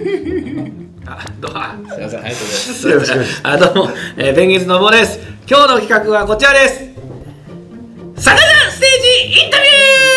すいません、ありがとうございます。よろしくお願いします。どうも、ペンギンズの坊です。今日の企画はこちらです。サカナステージインタビ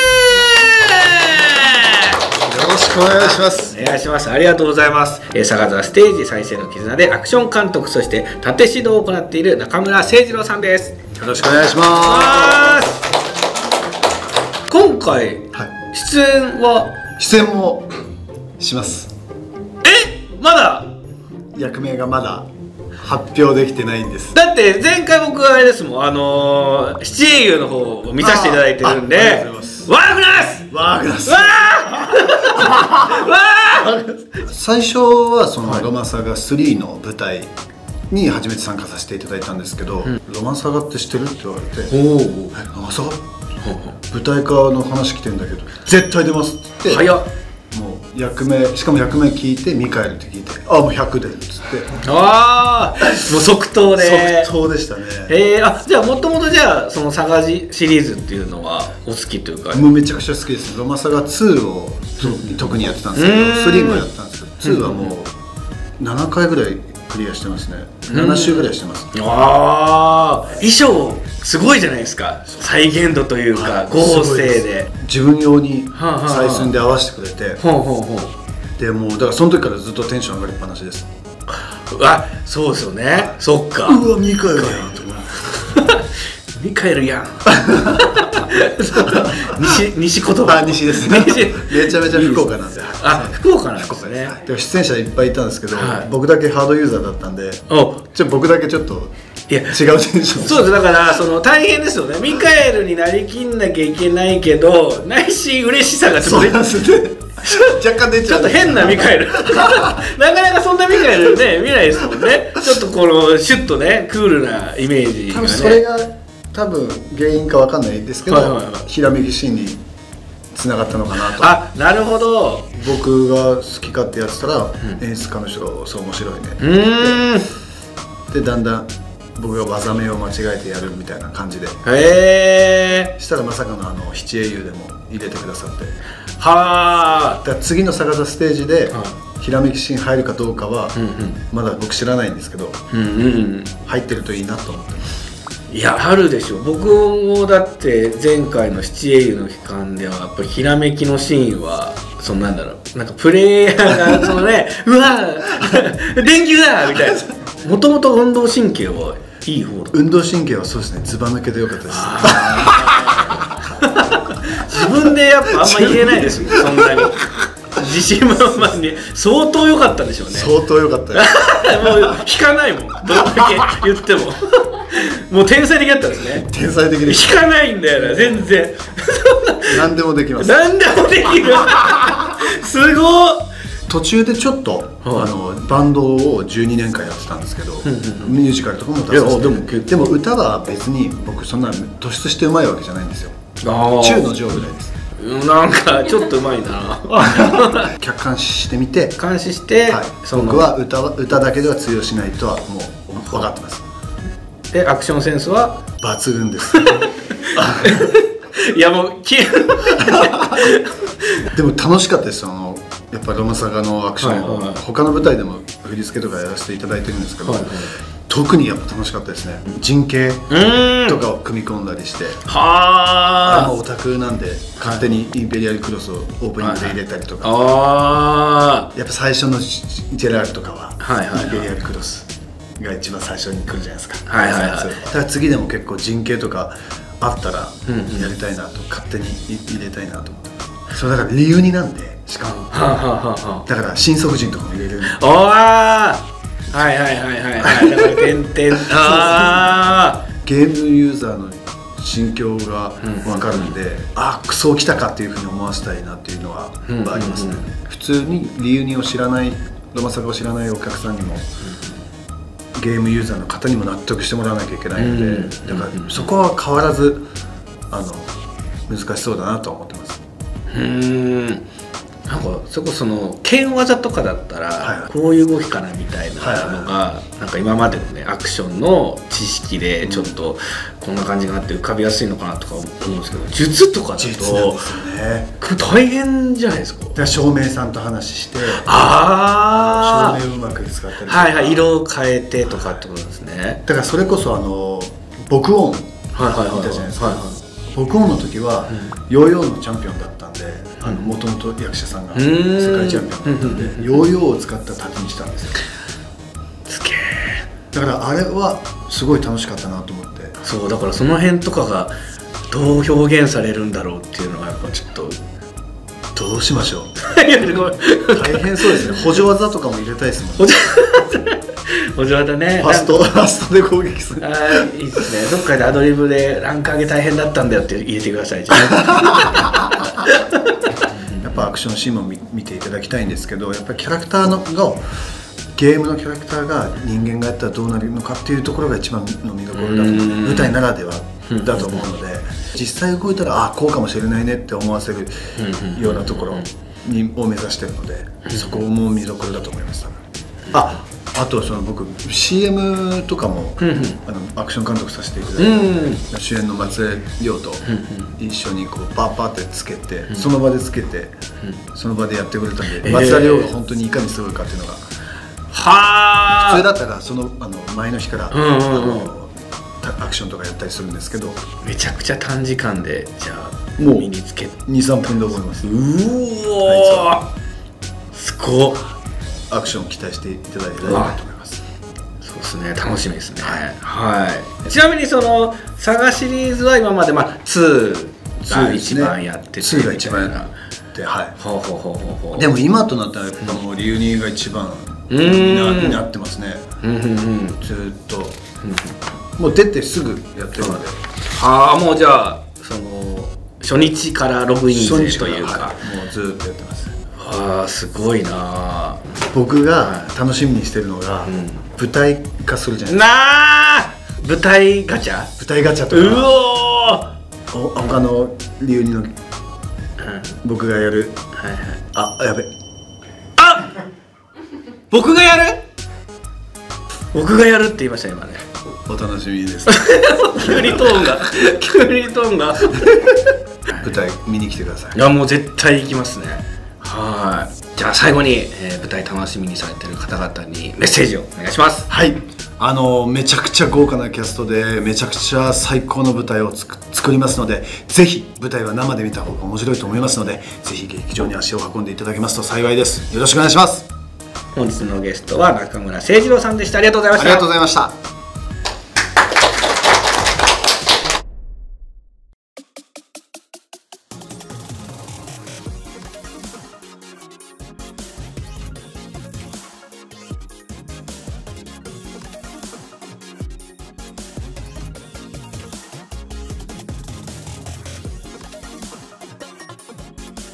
ュー。 よろしくお願いします。 お願いします。ありがとうございます。サカナステージ再生の絆でアクション監督、そして縦指導を行っている中村誠二郎さんです。 よろしくお願いします。 今回、出演もします。 まだ役名がまだ発表できてないんです。 だって前回僕はあれですもん、七英雄の方を見させていただいてるんで、ワーグナス最初はそのロマサガ3の舞台に初めて参加させていただいたんですけど、ロマサガって知ってるって言われて、ロマサガ舞台化の話来てんだけど絶対出ますって言って、早っ、もう役名、しかも役名聞いてミカエルって聞いて、ああもう100でっつって、 ああもう即答で。 即答でしたね。 じゃあもともとじゃあそのサガジシリーズっていうのはお好きというか。 もうめちゃくちゃ好きです。ロマサガ2を特にやってたんですけど、3もやったんですけど、2はもう7回ぐらいクリアしてますね。7週ぐらいしてます。 ああ、衣装すごいじゃないですか。再現度というか合成で自分用に採寸で合わせてくれて、でもうだからその時からずっとテンション上がりっぱなしです。 そうですよね。そっか、 うわミカエルやんと思うミカエルやん西言葉。 西ですね。めちゃめちゃ福岡なんで。 福岡なんですね。 出演者いっぱいいたんですけど、僕だけハードユーザーだったんで、僕だけちょっと違うテンション。 そうです。だからその大変ですよね。ミカエルになりきんなきゃいけないけど、内心嬉しさがちょっと若干出ちゃう。 ちょっと変なミカエルなかなかそんなミカエルね見ないですもんね。ちょっとこのシュッとねクールなイメージがね。 それが多分原因かわかんないですけど、ひらめきシーンにつながったのかなと。 なるほど。 僕が好き勝手やってたら、演出家の人がそう面白いねでだんだん僕が技名を間違えてやるみたいな感じで、したらまさかの七英雄でも入れてくださって、だから次のサガザステージでひらめきシーン入るかどうかはまだ僕知らないんですけど、入ってるといいなと思ってます。 いや、あるでしょ。僕もだって前回の七英雄の期間ではやっぱりひらめきのシーンはなんだろう、なんかプレイヤーがそのねうわ電球だみたいな。もともと運動神経はいい方だ。 運動神経はそうですね、ずば抜けてよかったです。自分でやっぱあんま言えないですよ、そんなに。自信満々に相当良かったでしょうね。 相当良かったです。 もう引かないもん、どんだけ言っても。もう天才的だったんですね。 天才的で引かないんだよな、全然。 何でもできます。 何でもできる。すごい。 途中でちょっとバンドを12年間やってたんですけど、ミュージカルとかも出させて。でも歌は別に僕そんな突出してうまいわけじゃないんですよ。中の上ぐらいです。 なんかちょっとうまいな。 客観視してみて、 監視して、 僕は歌だけでは通用しないとはもう分かってます。 でアクションセンスは抜群です。 いやもうでも楽しかったです。やっぱロマサガのアクション、他の舞台でも振り付けとかやらせていただいてるんですけど、特にやっぱ楽しかったですね。人形とかを組み込んだりして、オタクなんで勝手にインペリアルクロスをオープニングで入れたりとか、やっぱ最初のジェラールとかはインペリアルクロスが一番最初に来るじゃないですか。だから次でも結構人形とかあったらやりたいなと、勝手に入れたいなと思って。それだから理由になんで、しかもだから新側人とかも入れる。だからゲームユーザーの心境が分かるんで、クソ来たかっていうふうに思わせたいなっていうのはありますね。普通にリユニを知らない、ロマサガを知らないお客さんにもゲームユーザーの方にも納得してもらわなきゃいけないので、だからそこは変わらず難しそうだなとは思ってます。 なんかそれこそ剣技とかだったらこういう動きかなみたいなのがなんか今までのねアクションの知識でちょっとこんな感じがあって浮かびやすいのかなとか思うんですけど、術とかだと大変じゃないですか。 だから照明さんと話して照明をうまく使ったりとか、色を変えてとかってことですね。 だからそれこそ僕音いたじゃないですか。僕音の時はヨーヨーのチャンピオンだったんで、もともと役者さんが世界チャンピオンだったんでヨーヨーを使った盾にしたんですよ。 すげえ。 だからあれはすごい楽しかったなと思って。 そうだからその辺とかがどう表現されるんだろうっていうのはやっぱちょっとどうしましょう大変そうですね。補助技とかも入れたいですもんね。 補助技ね。 ファストで攻撃する。 いいですね。どっかでアドリブでランク上げ大変だったんだよって入れてください。やっぱアクションシーンも見ていただきたいんですけど、やっぱりキャラクターゲームのキャラクターが人間がやったらどうなるのかっていうところが一番の見どころだと思う。舞台ならではだと思うので、実際動いたらこうかもしれないねって思わせるようなところを目指してるので、そこも見どころだと思います。あと僕 CM とかもアクション監督させていただいて、主演の松江亮と一緒にこうパーってつけて、その場でつけてその場でやってくれたんで、松田亮が本当にいかにすごいかっていうのが普通だったら前の日からアクションとかやったりするんですけど、 めちゃくちゃ短時間でじゃあもう身につけ 2,3 分で覚えます。 すごっ。 アクションを期待していただいていいと思います。 そうですね、楽しみですね。ちなみにサガシリーズは今まで2が一番やってて、 2が一番やってでも今となったらやっぱもうリュウニーが一番になってますね。ずっともう出てすぐやってるので、 もうじゃあ初日からログインというかもうずっとやってます。 すごいな。 僕が楽しみにしてるのが舞台化するじゃないですか。 舞台ガチャとか他の理由の僕がやるやべ僕がやるって言いました今ね。 お楽しみです。 急にトーンが舞台見に来てください。 いやもう絶対行きますね。じゃあ最後に、舞台楽しみにされてる方々にメッセージをお願いします。 めちゃくちゃ豪華なキャストでめちゃくちゃ最高の舞台を作りますので、ぜひ舞台は生で見た方が面白いと思いますので、ぜひ劇場に足を運んでいただけますと幸いです。よろしくお願いします。 本日のゲストは中村誠二郎さんでした。ありがとうございました。 ありがとうございました。